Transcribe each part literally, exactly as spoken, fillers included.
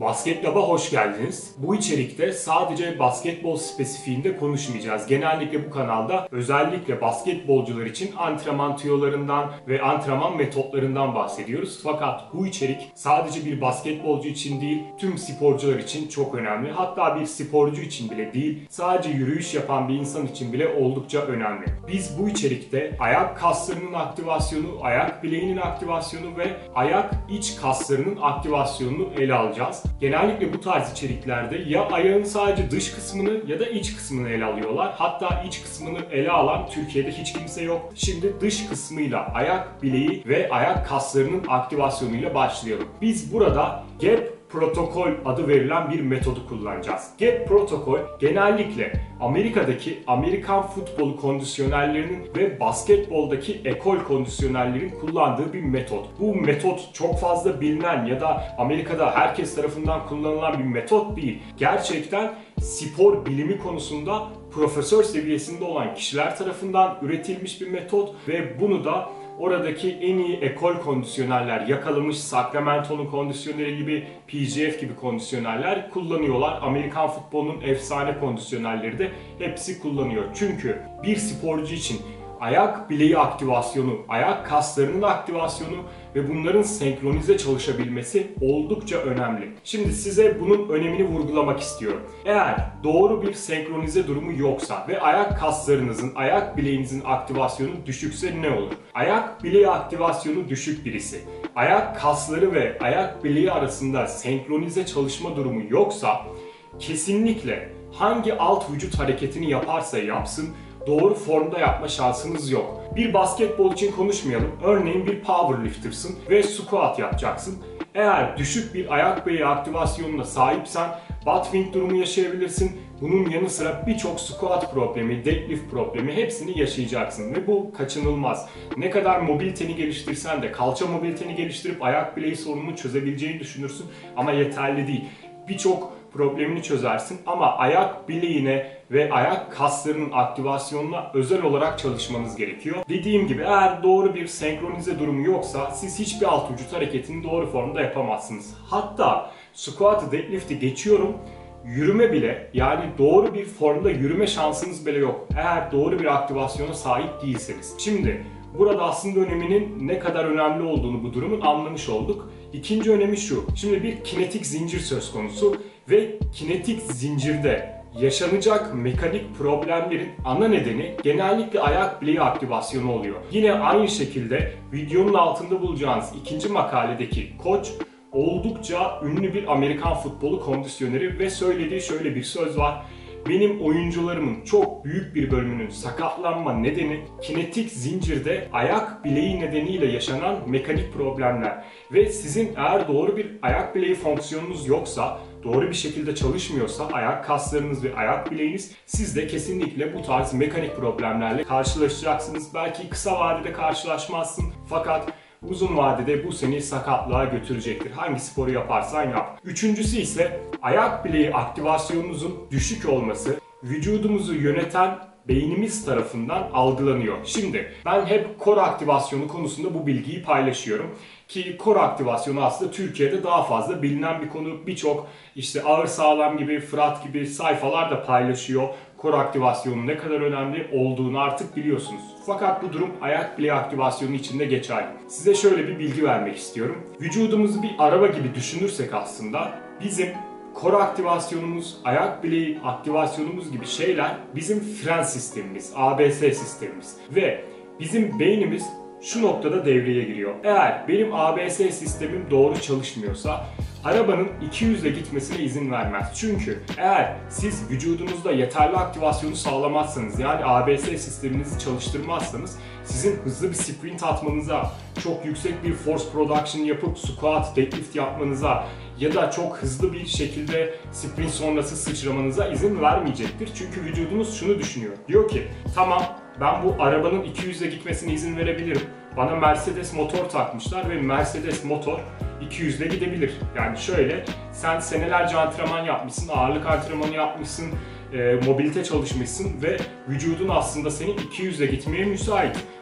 Basket Lab'a hoş geldiniz. Bu içerikte sadece basketbol spesifiğinde konuşmayacağız. Genellikle bu kanalda özellikle basketbolcular için antrenman tüyolarından ve antrenman metotlarından bahsediyoruz. Fakat bu içerik sadece bir basketbolcu için değil, tüm sporcular için çok önemli. Hatta bir sporcu için bile değil, sadece yürüyüş yapan bir insan için bile oldukça önemli. Biz bu içerikte ayak kaslarının aktivasyonu, ayak bileğinin aktivasyonu ve ayak iç kaslarının aktivasyonunu ele alacağız. Genellikle bu tarz içeriklerde ya ayağın sadece dış kısmını ya da iç kısmını ele alıyorlar. Hatta iç kısmını ele alan Türkiye'de hiç kimse yok. Şimdi dış kısmıyla ayak bileği ve ayak kaslarının aktivasyonuyla başlayalım. Biz burada Gap Protokol adı verilen bir metodu kullanacağız. Gap Protokol genellikle Amerika'daki Amerikan futbolu kondisyonerlerinin ve basketboldaki ekol kondisyonerlerin kullandığı bir metot. Bu metot çok fazla bilinen ya da Amerika'da herkes tarafından kullanılan bir metot değil. Gerçekten spor bilimi konusunda profesör seviyesinde olan kişiler tarafından üretilmiş bir metot ve bunu da oradaki en iyi ekol kondisyonerler, yakalamış Sacramento'nun kondisyoneri gibi, P G F gibi kondisyonerler kullanıyorlar. Amerikan futbolunun efsane kondisyonerleri de hepsi kullanıyor. Çünkü bir sporcu için ayak bileği aktivasyonu, ayak kaslarının aktivasyonu ve bunların senkronize çalışabilmesi oldukça önemli. Şimdi size bunun önemini vurgulamak istiyorum. Eğer doğru bir senkronize durumu yoksa ve ayak kaslarınızın, ayak bileğinizin aktivasyonu düşükse ne olur? Ayak bileği aktivasyonu düşük birisi, ayak kasları ve ayak bileği arasında senkronize çalışma durumu yoksa kesinlikle hangi alt vücut hareketini yaparsa yapsın doğru formda yapma şansınız yok. Bir basketbol için konuşmayalım. Örneğin bir powerlifter'sın ve squat yapacaksın. Eğer düşük bir ayak bileği aktivasyonuna sahipsen butt swing durumu yaşayabilirsin. Bunun yanı sıra birçok squat problemi, deadlift problemi hepsini yaşayacaksın ve bu kaçınılmaz. Ne kadar mobiliteni geliştirsen de kalça mobiliteni geliştirip ayak bileği sorununu çözebileceğini düşünürsün ama yeterli değil. Birçok problemini çözersin ama ayak bileğine ve ayak kaslarının aktivasyonuna özel olarak çalışmanız gerekiyor. Dediğim gibi eğer doğru bir senkronize durumu yoksa siz hiçbir alt vücut hareketini doğru formda yapamazsınız. Hatta squat'ı, deadlift'i geçiyorum. Yürüme bile, yani doğru bir formda yürüme şansınız bile yok. Eğer doğru bir aktivasyona sahip değilseniz. Şimdi burada aslında öneminin ne kadar önemli olduğunu bu durumun anlamış olduk. İkinci önemi şu. Şimdi bir kinetik zincir söz konusu ve kinetik zincirde yaşanacak mekanik problemlerin ana nedeni genellikle ayak bileği aktivasyonu oluyor. Yine aynı şekilde videonun altında bulacağınız ikinci makaledeki koç oldukça ünlü bir Amerikan futbolu kondisyoneri ve söylediği şöyle bir söz var. Benim oyuncularımın çok büyük bir bölümünün sakatlanma nedeni kinetik zincirde ayak bileği nedeniyle yaşanan mekanik problemler. Ve sizin eğer doğru bir ayak bileği fonksiyonunuz yoksa, doğru bir şekilde çalışmıyorsa ayak kaslarınız ve ayak bileğiniz, siz de kesinlikle bu tarz mekanik problemlerle karşılaşacaksınız. Belki kısa vadede karşılaşmazsın fakat uzun vadede bu seni sakatlığa götürecektir. Hangi sporu yaparsan yap. Üçüncüsü ise ayak bileği aktivasyonunuzun düşük olması vücudumuzu yöneten beynimiz tarafından algılanıyor. Şimdi ben hep kor aktivasyonu konusunda bu bilgiyi paylaşıyorum. Ki kor aktivasyonu aslında Türkiye'de daha fazla bilinen bir konu. Birçok işte Ağır Sağlam gibi, Fırat gibi sayfalar da paylaşıyor. Kor aktivasyonunun ne kadar önemli olduğunu artık biliyorsunuz. Fakat bu durum ayak bileği aktivasyonu için de geçerli. Size şöyle bir bilgi vermek istiyorum. Vücudumuzu bir araba gibi düşünürsek aslında bizim kor aktivasyonumuz, ayak bileği aktivasyonumuz gibi şeyler bizim fren sistemimiz, A B S sistemimiz ve bizim beynimiz şu noktada devreye giriyor. Eğer benim A B S sistemim doğru çalışmıyorsa arabanın iki yüzle gitmesine izin vermez. Çünkü eğer siz vücudunuzda yeterli aktivasyonu sağlamazsanız, yani A B S sisteminizi çalıştırmazsanız sizin hızlı bir sprint atmanıza, çok yüksek bir force production yapıp squat, deadlift yapmanıza ya da çok hızlı bir şekilde sprint sonrası sıçramanıza izin vermeyecektir. Çünkü vücudunuz şunu düşünüyor. Diyor ki tamam, ben bu arabanın iki yüzle gitmesine izin verebilirim. Bana Mercedes motor takmışlar ve Mercedes motor iki yüzle gidebilir. Yani şöyle, sen senelerce antrenman yapmışsın, ağırlık antrenmanı yapmışsın, e, mobilite çalışmışsın ve vücudun aslında senin iki yüzle gitmeye müsait.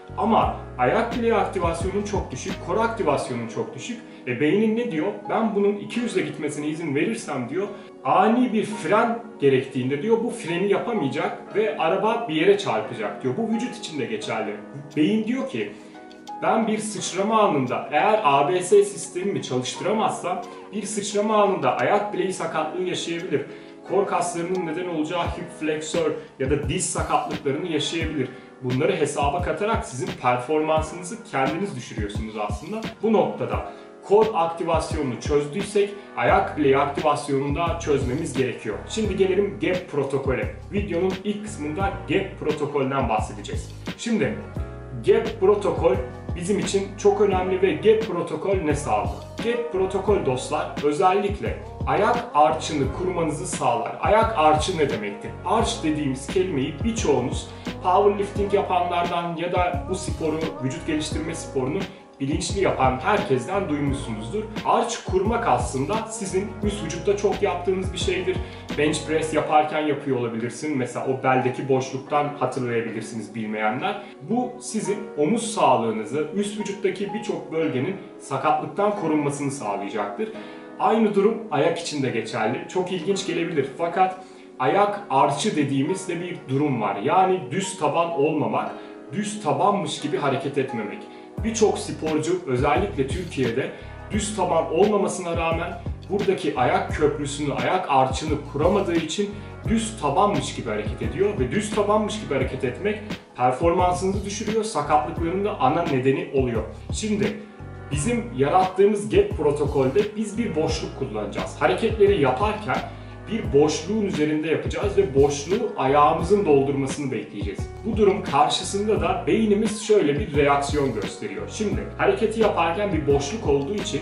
Ama ayak bileği aktivasyonun çok düşük, kor aktivasyonun çok düşük. E beynin ne diyor? Ben bunun iki yüze gitmesine izin verirsem diyor, ani bir fren gerektiğinde diyor bu freni yapamayacak ve araba bir yere çarpacak diyor. Bu vücut için de geçerli. Beyin diyor ki ben bir sıçrama anında eğer A B S sistemimi çalıştıramazsam bir sıçrama anında ayak bileği sakatlığı yaşayabilir. Kor kaslarının neden olacağı hip fleksör ya da diz sakatlıklarını yaşayabilir. Bunları hesaba katarak sizin performansınızı kendiniz düşürüyorsunuz aslında. Bu noktada kor aktivasyonunu çözdüysek ayak bileği aktivasyonunu da çözmemiz gerekiyor. Şimdi gelelim G A P protokole. Videonun ilk kısmında G A P protokolden bahsedeceğiz. Şimdi G A P protokol bizim için çok önemli ve G A P protokol ne sağlıyor? G A P protokol dostlar özellikle ayak arçını kurmanızı sağlar. Ayak arçı ne demektir? Arç dediğimiz kelimeyi birçoğunuz powerlifting yapanlardan ya da bu sporu, vücut geliştirme sporunu bilinçli yapan herkesten duymuşsunuzdur. Arç kurmak aslında sizin üst vücutta çok yaptığınız bir şeydir. Bench press yaparken yapıyor olabilirsin. Mesela o beldeki boşluktan hatırlayabilirsiniz bilmeyenler. Bu sizin omuz sağlığınızı, üst vücuttaki birçok bölgenin sakatlıktan korunmasını sağlayacaktır. Aynı durum ayak için de geçerli. Çok ilginç gelebilir fakat ayak arçı dediğimiz de bir durum var. Yani düz taban olmamak, düz tabanmış gibi hareket etmemek. Birçok sporcu özellikle Türkiye'de düz taban olmamasına rağmen buradaki ayak köprüsünü, ayak arçını kuramadığı için düz tabanmış gibi hareket ediyor ve düz tabanmış gibi hareket etmek performansınızı düşürüyor, sakatlıkların da ana nedeni oluyor. Şimdi bizim yarattığımız G A P protokolde biz bir boşluk kullanacağız. Hareketleri yaparken bir boşluğun üzerinde yapacağız ve boşluğu ayağımızın doldurmasını bekleyeceğiz. Bu durum karşısında da beynimiz şöyle bir reaksiyon gösteriyor. Şimdi hareketi yaparken bir boşluk olduğu için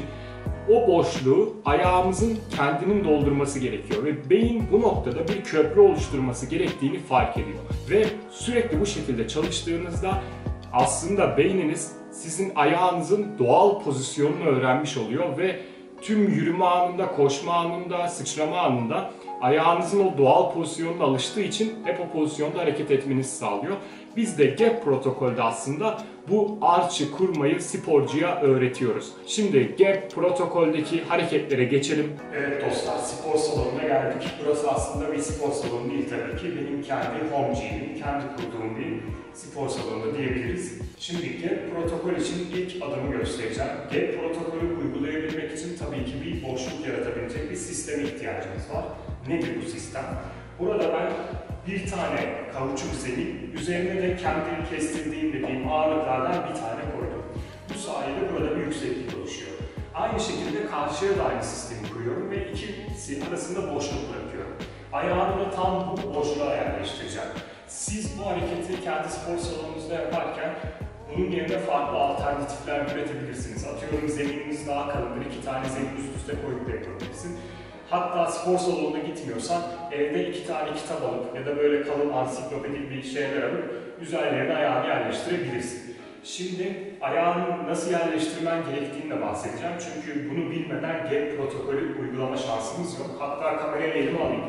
o boşluğu ayağımızın kendinin doldurması gerekiyor ve beyin bu noktada bir köprü oluşturması gerektiğini fark ediyor. Ve sürekli bu şekilde çalıştığınızda aslında beyniniz sizin ayağınızın doğal pozisyonunu öğrenmiş oluyor ve tüm yürüme anında, koşma anında, sıçrama anında ayağınızın o doğal pozisyonuna alıştığı için hep o pozisyonda hareket etmenizi sağlıyor. Biz de G A P protokolde aslında bu arçı kurmayı sporcuya öğretiyoruz. Şimdi G A P protokoldeki hareketlere geçelim. Evet dostlar, spor salonuna geldik. Burası aslında bir spor salonu değil tabii ki. Benim kendi home gym'im, kendi kurduğum bir spor salonu diyebiliriz. Şimdi G A P protokol için ilk adımı göstereceğim. G A P protokolü uygulayabilmek için tabii ki bir boşluk yaratabilecek bir sisteme ihtiyacımız var. Nedir bu sistem? Burada ben bir tane kauçuk zemin, üzerine de kendi kestirdiğim dediğim ağırlıklardan bir tane koydum. Bu sayede burada bir yükseklik oluşuyor. Aynı şekilde karşıya da aynı sistemi kuruyorum ve ikisi arasında boşluk bırakıyorum. Ayağımı da tam bu boşluğa yerleştireceğim. Siz bu hareketi kendi spor salonunuzda yaparken bunun yerine farklı alternatifler üretebilirsiniz. Atıyorum zemininiz daha kalındır, iki tane zemin üst üste koyup da yapabilirsin. Hatta spor salonuna gitmiyorsan evde iki tane kitap alıp ya da böyle kalın ansiklopedik bir şeyler alıp üzerlerine ayağını yerleştirebilirsin. Şimdi ayağını nasıl yerleştirmen gerektiğini de bahsedeceğim. Çünkü bunu bilmeden G A P protokolü uygulama şansımız yok. Hatta kamerayı elime alayım.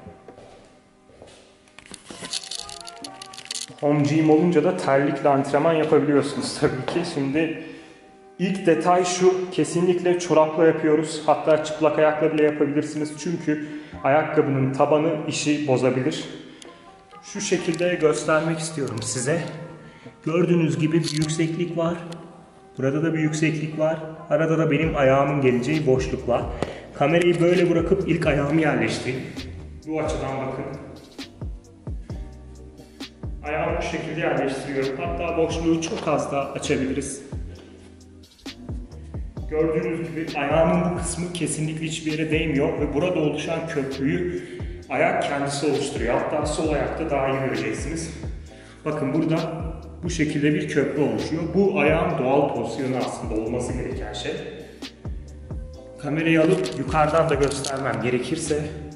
Home gym olunca da terlikle antrenman yapabiliyorsunuz tabii ki. Şimdi ilk detay şu, kesinlikle çorapla yapıyoruz. Hatta çıplak ayakla bile yapabilirsiniz. Çünkü ayakkabının tabanı işi bozabilir. Şu şekilde göstermek istiyorum size. Gördüğünüz gibi bir yükseklik var. Burada da bir yükseklik var. Arada da benim ayağımın geleceği boşluk var. Kamerayı böyle bırakıp ilk ayağımı yerleştireyim. Bu açıdan bakın. Ayağımı bu şekilde yerleştiriyorum. Hatta boşluğu çok az da açabiliriz. Gördüğünüz gibi ayağımın bu kısmı kesinlikle hiçbir yere değmiyor ve burada oluşan köprüyü ayak kendisi oluşturuyor. Hatta sol ayakta daha iyi göreceksiniz. Bakın burada bu şekilde bir köprü oluşuyor. Bu ayağın doğal pozisyonu aslında olması gereken şey. Kamerayı alıp yukarıdan da göstermem gerekirse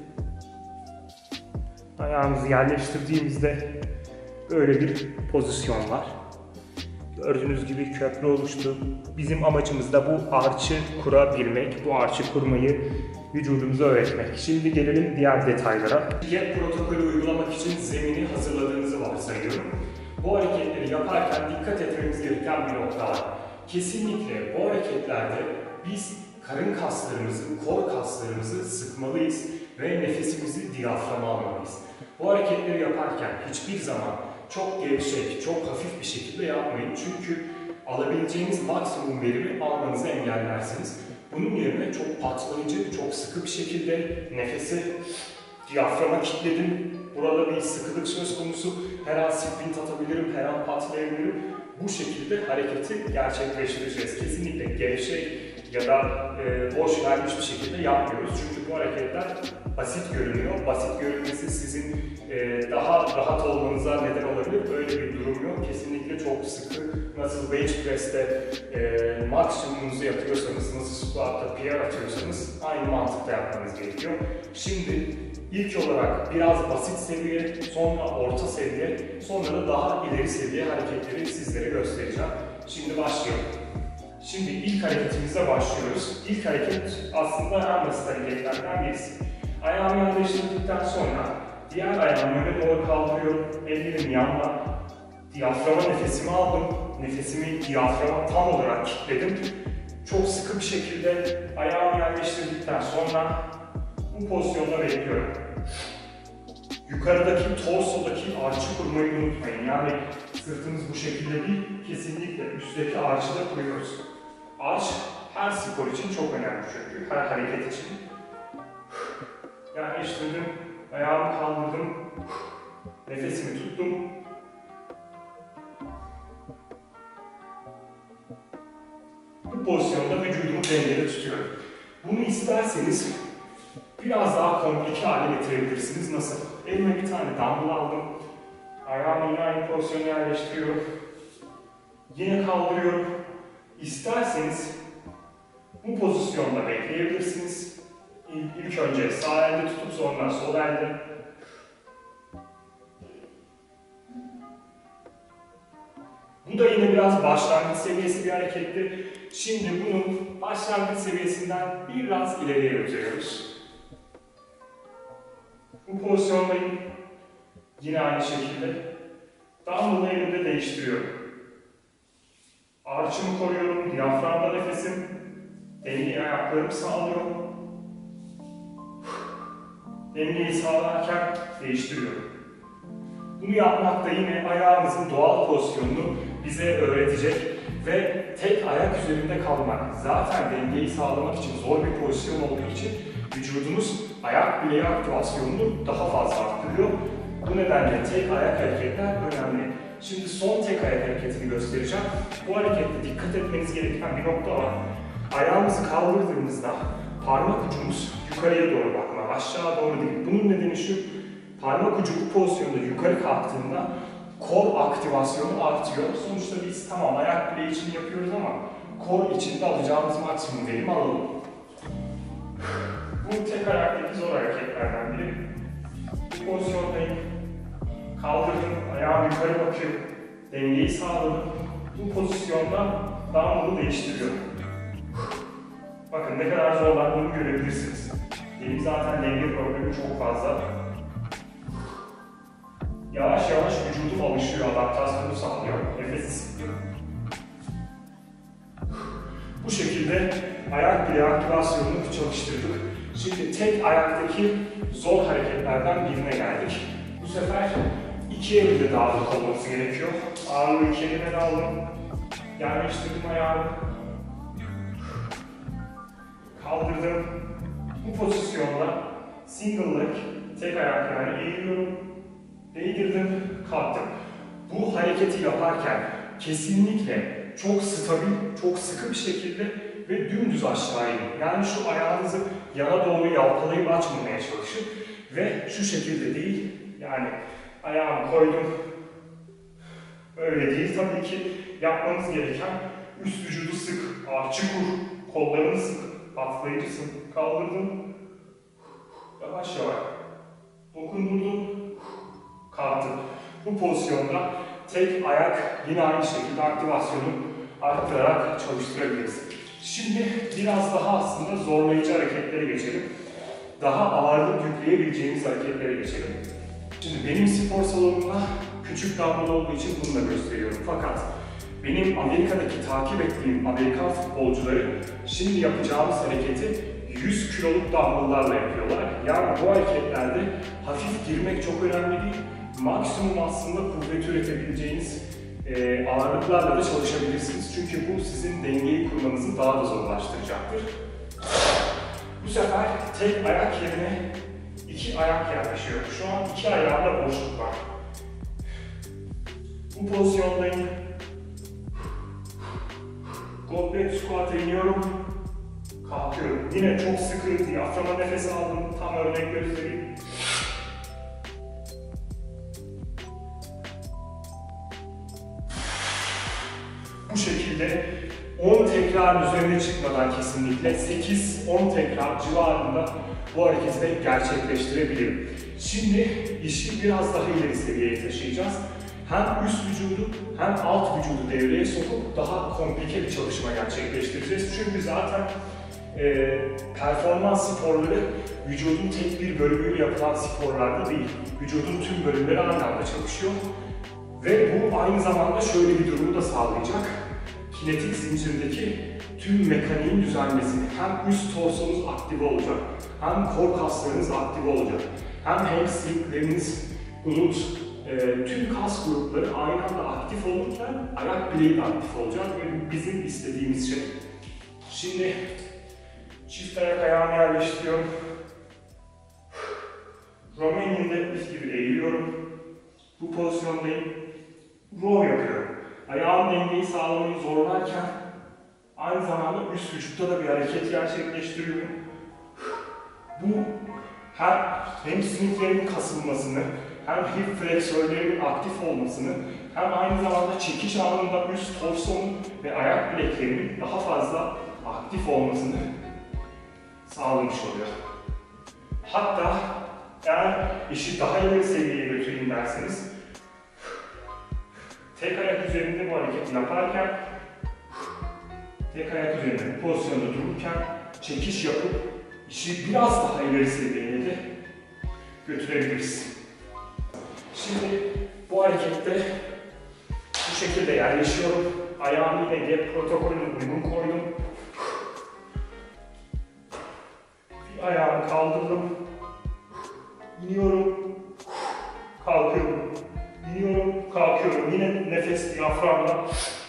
ayağımızı yerleştirdiğimizde böyle bir pozisyon var. Gördüğünüz gibi köprü oluştu. Bizim amacımız da bu arçı kurabilmek, bu arçı kurmayı vücudumuza öğretmek. Şimdi gelelim diğer detaylara. G A P protokolü uygulamak için zemini hazırladığınızı varsayıyorum. bu hareketleri yaparken dikkat etmemiz gereken bir nokta var. Kesinlikle bu hareketlerde biz karın kaslarımızı, kor kaslarımızı sıkmalıyız ve nefesimizi diyaframa almalıyız. Bu hareketleri yaparken hiçbir zaman çok gevşek, çok hafif bir şekilde yapmayın. Çünkü alabileceğiniz maksimum verimi almanızı engellersiniz. Bunun yerine çok patlayıcı, çok sıkı bir şekilde nefesi diyaframa kilitledim. Burada bir sıkılık söz konusu. Her an sprint atabilirim, her an patlayabilirim. Bu şekilde hareketi gerçekleştireceğiz. Kesinlikle gevşek ya da e, boş vermiş bir şekilde yapmıyoruz. Çünkü bu hareketler basit görünüyor. Basit görünmesi sizin e, daha rahat olmanıza neden olabilir. Öyle bir durum yok. Kesinlikle çok sıkı. Nasıl bench press'te e, maksimumunuzu yapıyorsanız, nasıl squat'ta P R atıyorsanız aynı mantıkla yapmanız gerekiyor. Şimdi ilk olarak biraz basit seviye, sonra orta seviye, sonra da daha ileri seviye hareketleri sizlere göstereceğim. Şimdi başlayalım. Şimdi ilk hareketimizle başlıyoruz. İlk hareket aslında en basit hareketlerden birisi. Ayağımı yerleştirdikten sonra diğer ayağımı öne doğru kaldırıyorum. Ellerim yanına. Diyaframa nefesimi aldım. Nefesimi diyaframa tam olarak kilitledim. Çok sıkı bir şekilde ayağımı yerleştirdikten sonra bu pozisyonda bekliyorum. Yukarıdaki torsodaki arçı kurmayı unutmayın. Yani sırtımız bu şekilde değil, kesinlikle üstteki arçı da kuruyoruz. Arç her spor için çok önemli çünkü, her hareket için. Yerleştirdim, ayağımı kaldırdım, nefesimi tuttum. Bu pozisyonda vücudumu dengede tutuyorum. Bunu isterseniz biraz daha komplike hale getirebilirsiniz. Nasıl? Elime bir tane dumbbell aldım. Ayağımı yine aynı pozisyona yerleştiriyorum. Yine kaldırıyorum. İsterseniz bu pozisyonda bekleyebilirsiniz. İlk, ilk önce sağ elde tutup sonra sol elde. Bu da yine biraz başlangıç seviyesi bir hareketti. Şimdi bunun başlangıç seviyesinden biraz ileriye götürüyoruz. Bu pozisyondayım. Yine aynı şekilde. Dumbbell'ı elimde değiştiriyorum. Arçımı koruyorum, diyaframda nefesim. Dengeyi ayaklarımı sağlıyorum. Dengeyi sağlarken değiştiriyorum. Bunu yapmak da yine ayağımızın doğal pozisyonunu bize öğretecek ve tek ayak üzerinde kalmak zaten dengeyi sağlamak için zor bir pozisyon olduğu için vücudumuz ayak bileği aktivasyonunu daha fazla arttırıyor. Bu nedenle tek ayak hareketler önemli. Şimdi son tek ayak hareketini göstereceğim. Bu harekette dikkat etmeniz gereken bir nokta var. Ayağımızı kaldırdığımızda parmak ucumuz yukarıya doğru bakma, aşağı doğru değil. Bunun nedeni şu, parmak ucu bu pozisyonda yukarı kalktığında kor aktivasyonu artıyor. Sonuçta biz tamam ayak bileği için yapıyoruz ama kor içinde alacağımız maksimum verimi alalım. Bu tek ayaktaki zor hareketlerden biri. Bu pozisyondayım. Kaldırdım, ayağım yukarı bakıyor. Dengeyi sağladım. Bu pozisyonda dumbbell'ı değiştiriyorum. Bakın ne kadar zorlandığını görebilirsiniz. Benim zaten denge problemi çok fazla. Yavaş yavaş vücudum alışıyor, adaptasyonu sağlıyor. Nefesi sıkıyor. Bu şekilde ayak bileği aktivasyonunu çalıştırdık. Şimdi tek ayaktaki zor hareketlerden birine geldik. Bu sefer iki elde de ağırlık olması gerekiyor. Ağırlığı iki elime de aldım. Yerleştirdim ayağımı. Kaldırdım. Bu pozisyonda single leg, tek ayak yani eğiliyorum. Değdirdim, kalktım. Bu hareketi yaparken kesinlikle çok stabil, çok sıkı bir şekilde ve dümdüz aşağı inin. Yani şu ayağınızı yana doğru yalpalayıp açmamaya çalışın ve şu şekilde değil, yani ayağımı koydum, öyle değil. Tabii ki yapmanız gereken üst vücudu sık, arçı kur, kollarını sık, patlayıcısın, kaldırdım, yavaş yavaş dokundurdum, kalktım. Bu pozisyonda tek ayak yine aynı şekilde aktivasyonu arttırarak çalıştırabiliriz. Şimdi biraz daha aslında zorlayıcı hareketlere geçelim. Daha ağırlık yükleyebileceğimiz hareketlere geçelim. Şimdi benim spor salonumda küçük dumbbell olduğu için bunu da gösteriyorum. Fakat benim Amerika'daki takip ettiğim Amerikan futbolcuları şimdi yapacağımız hareketi yüz kiloluk dumbbell'larla yapıyorlar. Yani bu hareketlerde hafif girmek çok önemli değil. Maksimum aslında kuvvet üretebileceğiniz e, ağırlıklarla da çalışabilirsiniz. Çünkü bu sizin dengeyi kurmanızı daha da zorlaştıracaktır. Bu sefer tek ayak yerine iki ayak yaklaşıyor. Şu an iki ayağımda boşluk var. Bu pozisyondayım. Goblet squat'a iniyorum. Kalkıyorum. Yine çok sıkı diyaframa nefes aldım. Tam örnek göstereyim. Bu şekilde on tekrar üzerine çıkmadan kesinlikle sekiz on tekrar civarında bu hareketi de gerçekleştirebilirim. Şimdi işi biraz daha ileri seviyeye taşıyacağız. Hem üst vücudu hem alt vücudu devreye sokup daha komplike bir çalışma gerçekleştireceğiz. Çünkü zaten e, performans sporları vücudun tek bir bölümüyle yapılan sporlarda değil. Vücudun tüm bölümleri aynı anda çalışıyor. Ve bu aynı zamanda şöyle bir durumu da sağlayacak. Kinetik zincirdeki tüm mekaniğin düzenmesini, hem üst torsonuz aktive olacak, hem kor kaslarınız aktive olacak, hem hamstringleriniz, glute, e, tüm kas grupları aynı anda aktif olurken ayak bileği de aktif olacak ve bizim istediğimiz şey. Şimdi çift ayak ayağımı yerleştiriyorum. Romanian deadlift gibi eğiliyorum. Bu pozisyondayım. Row yapıyorum. Ayağın dengeyi sağlamayı zorlarken aynı zamanda üst vücutta da bir hareket gerçekleştiriyorum. Bu hem hamstringlerimin kasılmasını, hem hip fleksörlerimin aktif olmasını, hem aynı zamanda çekiş anında üst torsonun ve ayak bileklerimin daha fazla aktif olmasını sağlamış oluyor. Hatta eğer işi daha ileri seviyeye götüreyim derseniz, tek ayak üzerinde bu hareketi yaparken, tek ayak üzerinde bu pozisyonda dururken çekiş yapıp işi biraz daha ileri seviyeye de götürebiliriz. Şimdi bu harekette bu şekilde yerleşiyorum. Ayağımı yine gap protokolüne uygun koydum. Bir ayağımı kaldırdım. İniyorum. Kalkıyorum. İniyorum, kalkıyorum. Yine nefes diyaframla.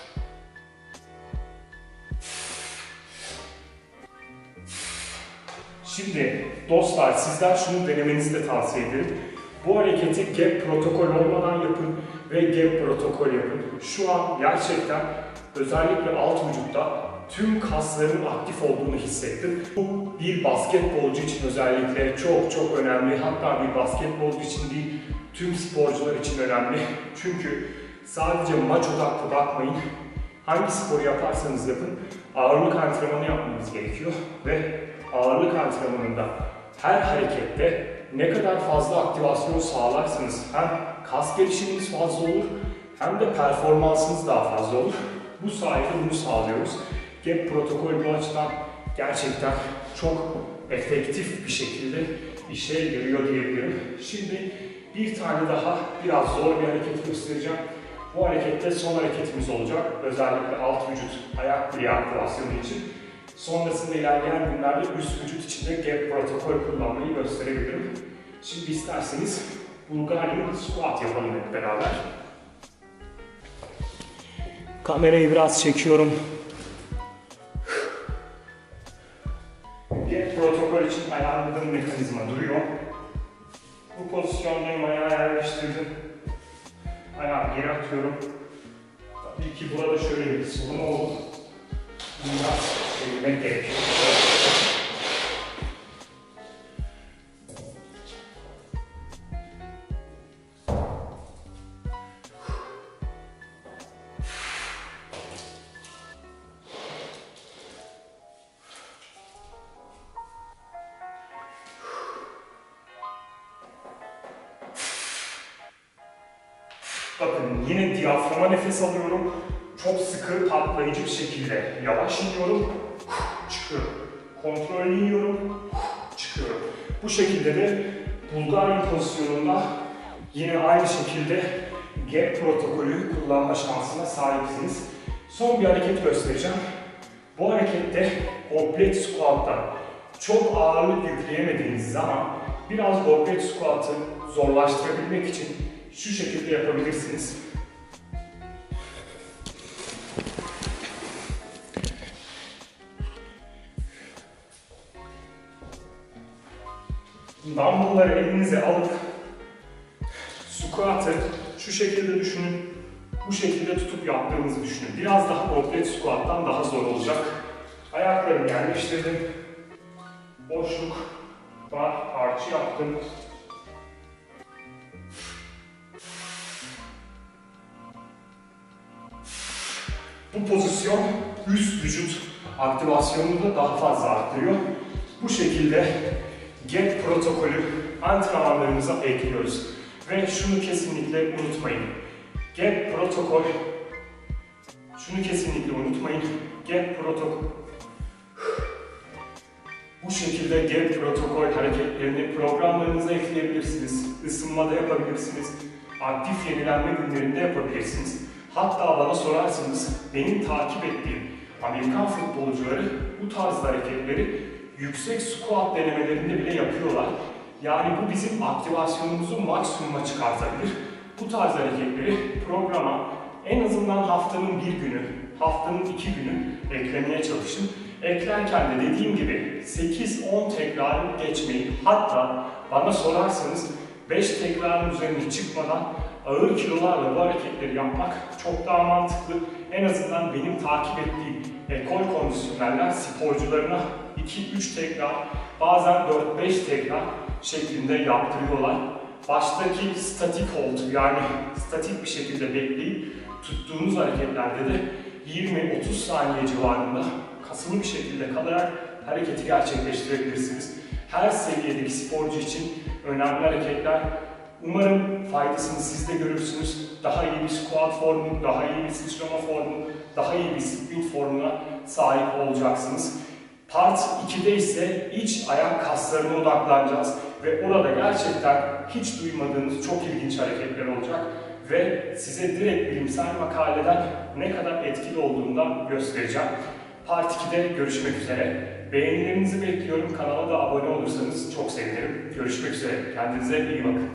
Şimdi dostlar, sizden şunu denemenizi de tavsiye ederim. Bu hareketi gap protokol olmadan yapın ve gap protokol yapın. Şu an gerçekten özellikle alt vücutta tüm kasların aktif olduğunu hissettim. Bu bir basketbolcu için özellikle çok çok önemli. Hatta bir basketbolcu için değil, tüm sporcular için önemli. Çünkü sadece maç odaklı bakmayın. Hangi sporu yaparsanız yapın, ağırlık antrenmanı yapmanız gerekiyor. Ve ağırlık antrenmanında her harekette ne kadar fazla aktivasyon sağlarsanız hem kas gelişiminiz fazla olur hem de performansınız daha fazla olur. Bu sayede bunu sağlıyoruz. Gap protokol bu açıdan gerçekten çok efektif bir şekilde işe yarıyor diyebilirim. Şimdi bir tane daha biraz zor bir hareket göstereceğim. Bu harekette son hareketimiz olacak. Özellikle alt vücut ayak bileği aktivasyonu için. Sonrasında ilerleyen günlerde üst vücut için de gap protokol kullanmayı gösterebilirim. Şimdi isterseniz Bulgarian squat yapalım hep beraber. Kamerayı biraz çekiyorum. Gap protokol için ayarladığım mekanizma duruyor. Bu pozisyondayım, ayağı yerleştirdim. Ayağı geri atıyorum. Tabii ki burada şöyle bir sorun oldu. Biraz çevirmek gerekiyor. Bakın yine diyaframa nefes alıyorum. Çok sıkı, patlayıcı bir şekilde yavaş iniyorum, çıkıyorum. Kontrollü iniyorum, çıkıyorum. Bu şekilde de Bulgarian pozisyonunda yine aynı şekilde Gap protokolü kullanma şansına sahipsiniz. Son bir hareket göstereceğim. Bu harekette goblet squat'ta çok ağırlık yükleyemediğiniz zaman biraz goblet squat'ı zorlaştırabilmek için şu şekilde yapabilirsiniz. Dumbbell'ları elinize alıp squat'ı şu şekilde düşünün, bu şekilde tutup yaptığınızı düşünün. Biraz daha goblet squat'tan daha zor olacak. Ayaklarımı yerleştirdim. Boşluk var, arç yaptım. Bu pozisyon üst vücut aktivasyonunu da daha fazla arttırıyor. Bu şekilde gap protokolü antrenmanlarımıza ekliyoruz. Ve şunu kesinlikle unutmayın. Gap protokol, şunu kesinlikle unutmayın. Gap protokol, bu şekilde gap protokol hareketlerini programlarınıza ekleyebilirsiniz. Isınmada yapabilirsiniz. Aktif yenilenme günlerinde yapabilirsiniz. Hatta bana sorarsanız benim takip ettiğim Amerikan futbolcuları bu tarz hareketleri yüksek squat denemelerinde bile yapıyorlar. Yani bu bizim aktivasyonumuzu maksimuma çıkartabilir. Bu tarz hareketleri programa en azından haftanın bir günü, haftanın iki günü eklemeye çalışın. Eklerken de dediğim gibi sekiz on tekrar geçmeyin. Hatta bana sorarsanız beş tekrarın üzerine çıkmadan ağır kilolarla bu hareketleri yapmak çok daha mantıklı. En azından benim takip ettiğim ekol kondisyonerler sporcularına iki üç tekrar, bazen dört beş tekrar şeklinde yaptırıyorlar. Baştaki statik hold, yani statik bir şekilde bekleyip tuttuğunuz hareketlerde de yirmi otuz saniye civarında kasılı bir şekilde kalarak hareketi gerçekleştirebilirsiniz. Her seviyedeki sporcu için önemli hareketler. Umarım faydasını siz de görürsünüz. Daha iyi bir squat formu, daha iyi bir sıçrama formu, daha iyi bir split formuna sahip olacaksınız. Part ikide ise iç ayak kaslarına odaklanacağız ve orada gerçekten hiç duymadığınız çok ilginç hareketler olacak ve size direkt bilimsel makaleden ne kadar etkili olduğunu göstereceğim. Part ikide görüşmek üzere. Beğenilerinizi bekliyorum. Kanala da abone olursanız çok sevinirim. Görüşmek üzere. Kendinize iyi bakın.